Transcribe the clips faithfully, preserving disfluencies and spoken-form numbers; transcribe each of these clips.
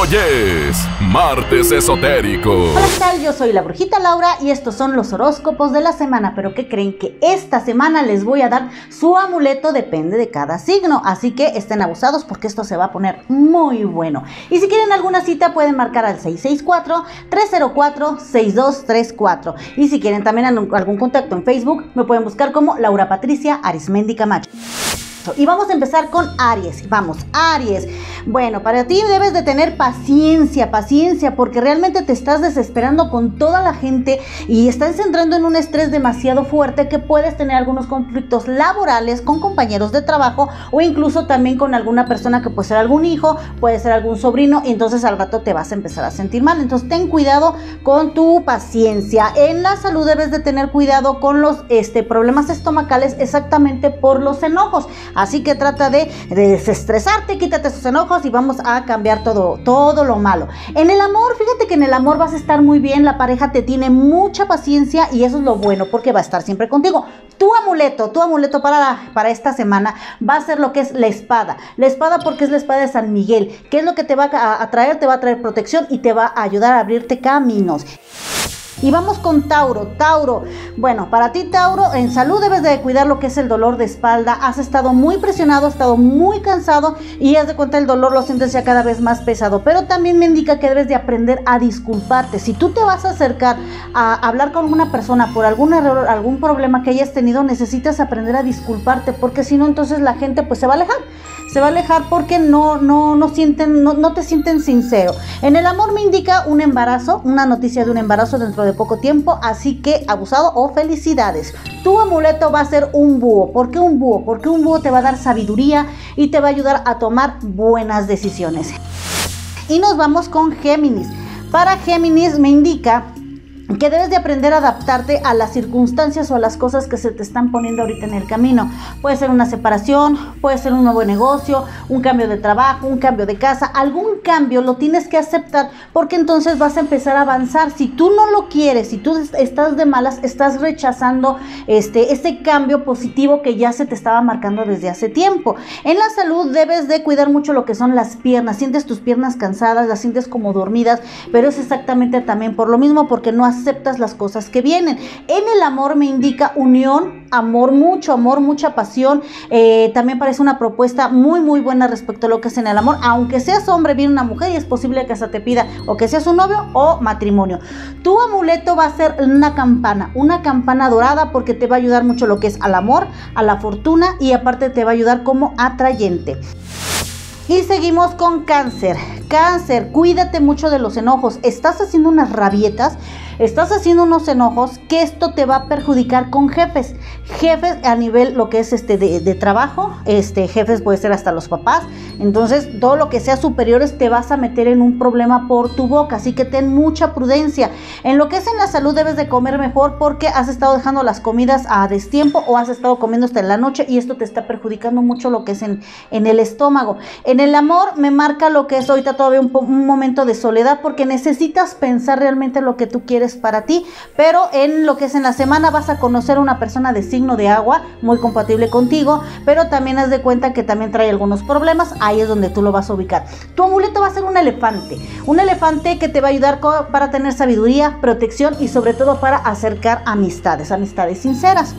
Hoy es Martes Esotérico. Hola, ¿qué tal? Yo soy la Brujita Laura y estos son los horóscopos de la semana. Pero ¿qué creen? Que esta semana les voy a dar su amuleto, depende de cada signo. Así que estén abusados porque esto se va a poner muy bueno. Y si quieren alguna cita pueden marcar al seis seis cuatro, tres cero cuatro, seis dos tres cuatro. Y si quieren también algún contacto en Facebook, me pueden buscar como Laura Patricia Arismendi Camacho. Y vamos a empezar con Aries. Vamos, Aries. Bueno, para ti debes de tener paciencia, paciencia, porque realmente te estás desesperando con toda la gente y estás entrando en un estrés demasiado fuerte que puedes tener algunos conflictos laborales con compañeros de trabajo o incluso también con alguna persona que puede ser algún hijo, puede ser algún sobrino, y entonces al rato te vas a empezar a sentir mal. Entonces ten cuidado con tu paciencia. En la salud debes de tener cuidado con los este, problemas estomacales, exactamente por los enojos. Así que trata de, de desestresarte, quítate esos enojos y vamos a cambiar todo, todo lo malo. En el amor, fíjate que en el amor vas a estar muy bien, la pareja te tiene mucha paciencia y eso es lo bueno porque va a estar siempre contigo. Tu amuleto, tu amuleto para, la, para esta semana va a ser lo que es la espada. La espada porque es la espada de San Miguel. ¿Qué es lo que te va a, a traer? Te va a traer protección y te va a ayudar a abrirte caminos. Y vamos con Tauro. Tauro, bueno, para ti Tauro, en salud debes de cuidar lo que es el dolor de espalda. Has estado muy presionado, has estado muy cansado y haz de cuenta el dolor lo sientes ya cada vez más pesado. Pero también me indica que debes de aprender a disculparte. Si tú te vas a acercar a hablar con una persona por algún error, algún problema que hayas tenido, necesitas aprender a disculparte, porque si no, entonces la gente pues se va a alejar. Se va a alejar porque no, no, no, sienten, no, no te sienten sincero. En el amor me indica un embarazo, una noticia de un embarazo dentro de poco tiempo, así que abusado o felicidades. Tu amuleto va a ser un búho. ¿Por qué un búho? Porque un búho te va a dar sabiduría y te va a ayudar a tomar buenas decisiones. Y nos vamos con Géminis. Para Géminis me indica que debes de aprender a adaptarte a las circunstancias o a las cosas que se te están poniendo ahorita en el camino. Puede ser una separación, puede ser un nuevo negocio, un cambio de trabajo, un cambio de casa, algún cambio lo tienes que aceptar porque entonces vas a empezar a avanzar. Si tú no lo quieres, si tú estás de malas, estás rechazando este, este cambio positivo que ya se te estaba marcando desde hace tiempo. En la salud debes de cuidar mucho lo que son las piernas. Sientes tus piernas cansadas, las sientes como dormidas, pero es exactamente también por lo mismo, porque no has aceptas las cosas que vienen. En el amor me indica unión, amor, mucho amor, mucha pasión. Eh, también parece una propuesta muy muy buena respecto a lo que es en el amor. Aunque seas hombre, viene una mujer y es posible que hasta te pida o que seas un novio o matrimonio. Tu amuleto va a ser una campana, una campana dorada, porque te va a ayudar mucho lo que es al amor, a la fortuna y aparte te va a ayudar como atrayente. Y seguimos con Cáncer. Cáncer, cuídate mucho de los enojos. Estás haciendo unas rabietas, estás haciendo unos enojos que esto te va a perjudicar con jefes. Jefes a nivel lo que es este de, de trabajo, este jefes puede ser hasta los papás. Entonces todo lo que sea superiores te vas a meter en un problema por tu boca, así que ten mucha prudencia. En lo que es en la salud debes de comer mejor porque has estado dejando las comidas a destiempo o has estado comiendo hasta en la noche y esto te está perjudicando mucho lo que es en, en el estómago. En el amor me marca lo que es ahorita todavía un, un momento de soledad porque necesitas pensar realmente lo que tú quieres para ti, pero en lo que es en la semana vas a conocer a una persona de signo de agua muy compatible contigo, pero también haz de cuenta que también trae algunos problemas. Ahí es donde tú lo vas a ubicar. Tu amuleto va a ser un elefante, un elefante que te va a ayudar para tener sabiduría, protección y sobre todo para acercar amistades, amistades sinceras.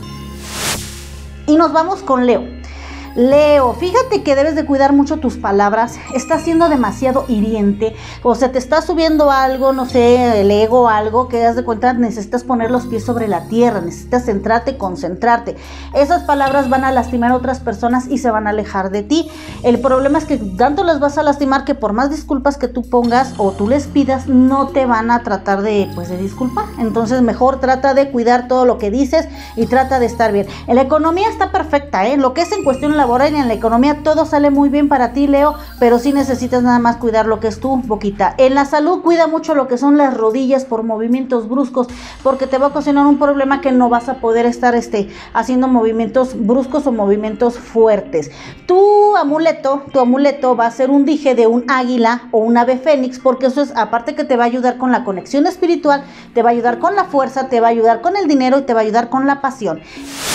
Y nos vamos con Leo. Leo, fíjate que debes de cuidar mucho tus palabras. Estás siendo demasiado hiriente, o sea, te está subiendo algo, no sé, el ego, algo que das de cuenta, necesitas poner los pies sobre la tierra, necesitas centrarte, concentrarte. Esas palabras van a lastimar a otras personas y se van a alejar de ti. El problema es que tanto las vas a lastimar que por más disculpas que tú pongas o tú les pidas, no te van a tratar de, pues, de disculpar. Entonces mejor trata de cuidar todo lo que dices y trata de estar bien. En la economía está perfecta, ¿eh? Lo que es en cuestión laboral y en la economía todo sale muy bien para ti, Leo, pero sí necesitas nada más cuidar lo que es tu boquita. En la salud cuida mucho lo que son las rodillas por movimientos bruscos, porque te va a ocasionar un problema que no vas a poder estar este, haciendo movimientos bruscos o movimientos fuertes. Tu amuleto, tu amuleto va a ser un dije de un águila o un ave fénix, porque eso es, aparte que te va a ayudar con la conexión espiritual, te va a ayudar con la fuerza, te va a ayudar con el dinero y te va a ayudar con la pasión.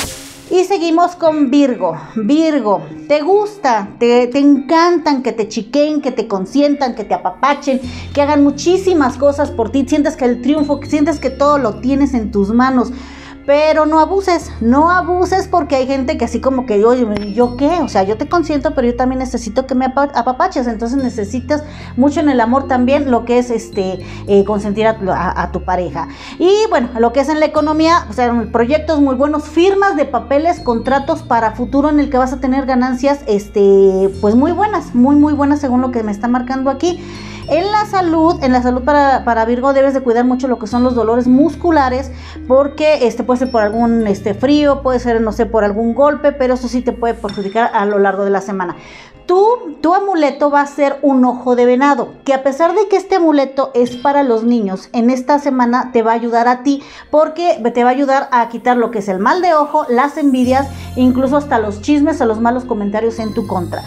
Y seguimos con Virgo. Virgo, te gusta, te, te encantan que te chiquen, que te consientan, que te apapachen, que hagan muchísimas cosas por ti, sientes que el triunfo, que sientes que todo lo tienes en tus manos. Pero no abuses, no abuses porque hay gente que así como que, oye, ¿yo qué? O sea, yo te consiento, pero yo también necesito que me apapaches. Entonces necesitas mucho en el amor también lo que es este eh, consentir a, a, a tu pareja. Y bueno, lo que es en la economía, o sea, proyectos muy buenos, firmas de papeles, contratos para futuro en el que vas a tener ganancias, este, pues muy buenas, muy, muy buenas según lo que me está marcando aquí. En la salud, en la salud para, para Virgo debes de cuidar mucho lo que son los dolores musculares, porque este puede ser por algún este frío, puede ser, no sé, por algún golpe, pero eso sí te puede perjudicar a lo largo de la semana. Tu, tu amuleto va a ser un ojo de venado, que a pesar de que este amuleto es para los niños, en esta semana te va a ayudar a ti, porque te va a ayudar a quitar lo que es el mal de ojo, las envidias, incluso hasta los chismes o los malos comentarios en tu contra.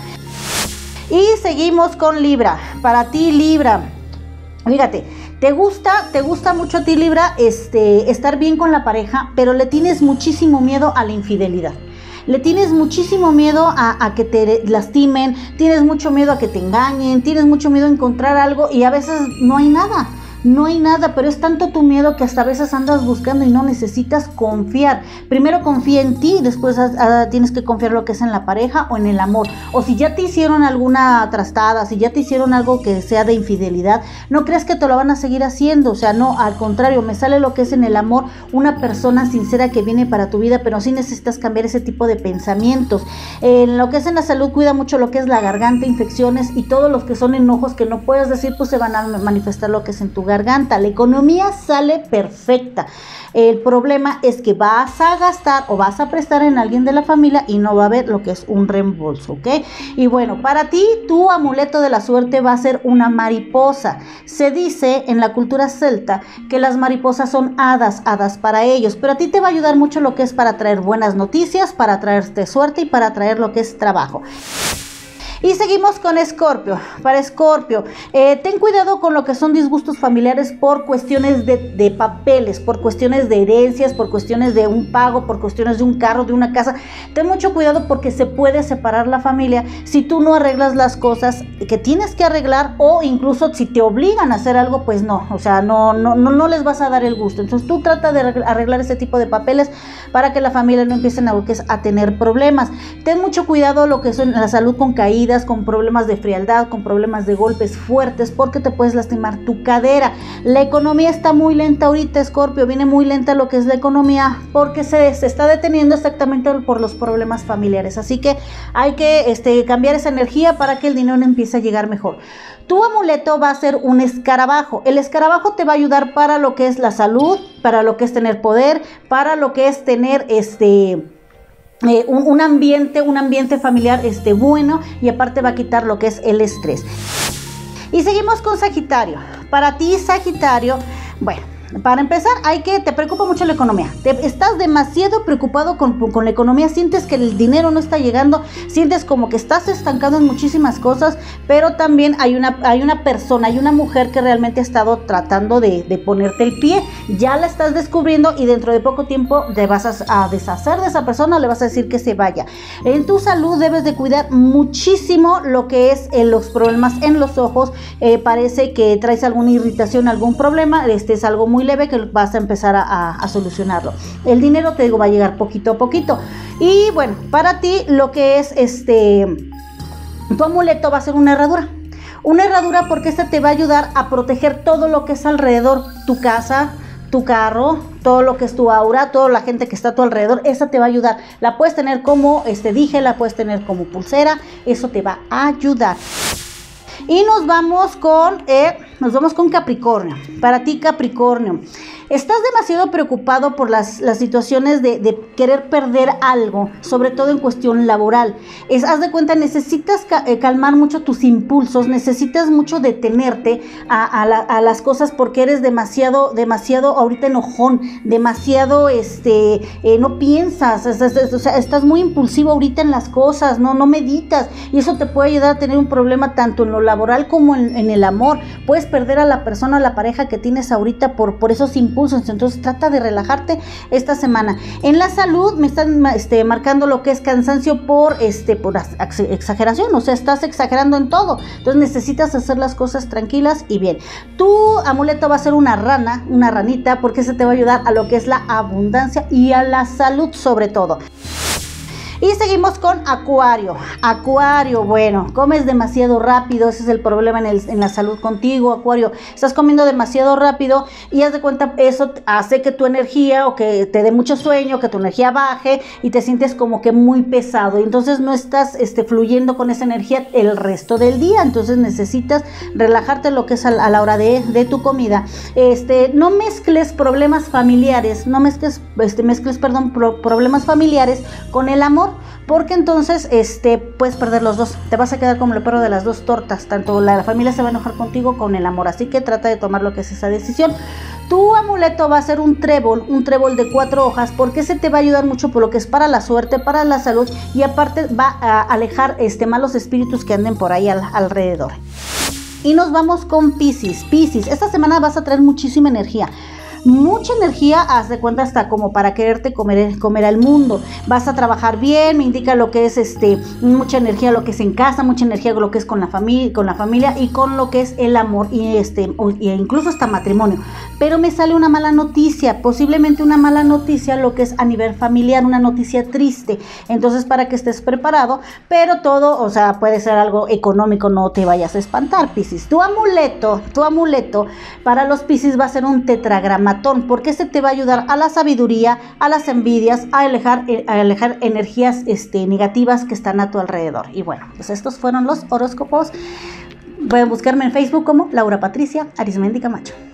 Y seguimos con Libra. Para ti, Libra, fíjate, te gusta, te gusta mucho a ti, Libra, este, estar bien con la pareja, pero le tienes muchísimo miedo a la infidelidad. Le tienes muchísimo miedo a, a que te lastimen, tienes mucho miedo a que te engañen, tienes mucho miedo a encontrar algo y a veces no hay nada. No hay nada, pero es tanto tu miedo que hasta a veces andas buscando y no necesitas confiar. Primero confía en ti, después a, a, tienes que confiar lo que es en la pareja o en el amor. O si ya te hicieron alguna trastada, si ya te hicieron algo que sea de infidelidad, no creas que te lo van a seguir haciendo. O sea, no, al contrario, me sale lo que es en el amor, una persona sincera que viene para tu vida, pero sí necesitas cambiar ese tipo de pensamientos. En lo que es en la salud, cuida mucho lo que es la garganta, infecciones y todos los que son enojos que no puedes decir, pues se van a manifestar lo que es en tu garganta. La economía sale perfecta. El problema es que vas a gastar o vas a prestar en alguien de la familia y no va a haber lo que es un reembolso, ¿ok? Y bueno, para ti, tu amuleto de la suerte va a ser una mariposa. Se dice en la cultura celta que las mariposas son hadas, hadas para ellos, pero a ti te va a ayudar mucho lo que es para traer buenas noticias, para traerte suerte y para traer lo que es trabajo. Y seguimos con Escorpio. Para Escorpio, eh, ten cuidado con lo que son disgustos familiares por cuestiones de, de papeles, por cuestiones de herencias, por cuestiones de un pago, por cuestiones de un carro, de una casa. Ten mucho cuidado porque se puede separar la familia si tú no arreglas las cosas que tienes que arreglar, o incluso si te obligan a hacer algo, pues no, o sea, no, no, no, no les vas a dar el gusto. Entonces tú trata de arreglar ese tipo de papeles para que la familia no empiecen a, a tener problemas. Ten mucho cuidado lo que es la salud con caídas, con problemas de frialdad, con problemas de golpes fuertes, porque te puedes lastimar tu cadera. La economía está muy lenta ahorita, Escorpio, viene muy lenta lo que es la economía, porque se, se está deteniendo exactamente por los problemas familiares. Así que hay que este, cambiar esa energía para que el dinero empiece a llegar mejor. Tu amuleto va a ser un escarabajo. El escarabajo te va a ayudar para lo que es la salud, para lo que es tener poder, para lo que es tener este... Eh, un, un ambiente, un ambiente familiar este, bueno, y aparte va a quitar lo que es el estrés. Y seguimos con Sagitario. Para ti, Sagitario, bueno, para empezar, hay que, te preocupa mucho la economía. Te, estás demasiado preocupado con, con la economía, sientes que el dinero no está llegando, sientes como que estás estancado en muchísimas cosas, pero también hay una, hay una persona, hay una mujer que realmente ha estado tratando de, de ponerte el pie. Ya la estás descubriendo y dentro de poco tiempo te vas a, a deshacer de esa persona, le vas a decir que se vaya. En tu salud debes de cuidar muchísimo lo que es eh, los problemas en los ojos. Eh, parece que traes alguna irritación, algún problema, este es algo muy muy leve que vas a empezar a, a, a solucionarlo. El dinero, te digo, va a llegar poquito a poquito. Y bueno, para ti lo que es este, tu amuleto va a ser una herradura. Una herradura porque esta te va a ayudar a proteger todo lo que es alrededor, tu casa, tu carro, todo lo que es tu aura, toda la gente que está a tu alrededor. Esa te va a ayudar. La puedes tener como este dije, la puedes tener como pulsera. Eso te va a ayudar. Y nos vamos con, eh, nos vamos con Capricornio. Para ti, Capricornio, estás demasiado preocupado por las, las situaciones de, de querer perder algo, sobre todo en cuestión laboral. Es, haz de cuenta, necesitas ca eh, calmar mucho tus impulsos, necesitas mucho detenerte a, a, la, a las cosas porque eres demasiado, demasiado ahorita enojón, demasiado, este, eh, no piensas, es, es, es, o sea, estás muy impulsivo ahorita en las cosas, no, no meditas, y eso te puede ayudar a tener un problema tanto en lo laboral como en, en el amor. Puedes perder a la persona, a la pareja que tienes ahorita por, por esos impulsos impulsos. Entonces trata de relajarte esta semana. En la salud me están este, marcando lo que es cansancio por, este, por exageración, o sea, estás exagerando en todo. Entonces necesitas hacer las cosas tranquilas y bien. Tu amuleto va a ser una rana, una ranita, porque se te va a ayudar a lo que es la abundancia y a la salud sobre todo. Y seguimos con Acuario. Acuario, bueno, comes demasiado rápido, ese es el problema en, el, en la salud contigo, Acuario. Estás comiendo demasiado rápido y haz de cuenta, eso hace que tu energía o que te dé mucho sueño, que tu energía baje y te sientes como que muy pesado. Y entonces no estás este, fluyendo con esa energía el resto del día. Entonces necesitas relajarte lo que es a, a la hora de, de tu comida. Este, no mezcles problemas familiares, no mezcles, este, mezcles, perdón, pro, problemas familiares con el amor. Porque entonces este, puedes perder los dos, te vas a quedar como el perro de las dos tortas, tanto la, la familia se va a enojar contigo con el amor, así que trata de tomar lo que es esa decisión. Tu amuleto va a ser un trébol, un trébol de cuatro hojas, porque ese te va a ayudar mucho por lo que es para la suerte, para la salud, y aparte va a alejar este, malos espíritus que anden por ahí al, alrededor. Y nos vamos con Piscis. Piscis, esta semana vas a traer muchísima energía. Mucha energía, haz de cuenta hasta como para quererte comer, comer al mundo. Vas a trabajar bien, me indica lo que es este, mucha energía, lo que es en casa, mucha energía lo que es con la familia, con la familia y con lo que es el amor y este, e incluso hasta matrimonio. Pero me sale una mala noticia, posiblemente una mala noticia, lo que es a nivel familiar, una noticia triste. Entonces para que estés preparado, pero todo, o sea, puede ser algo económico, no te vayas a espantar, Piscis. Tu amuleto, tu amuleto para los Piscis va a ser un tetragrama. Porque este te va a ayudar a la sabiduría, a las envidias, a alejar, a alejar energías este, negativas que están a tu alrededor. Y bueno, pues estos fueron los horóscopos. Pueden buscarme en Facebook como Laura Patricia Arismendi Camacho.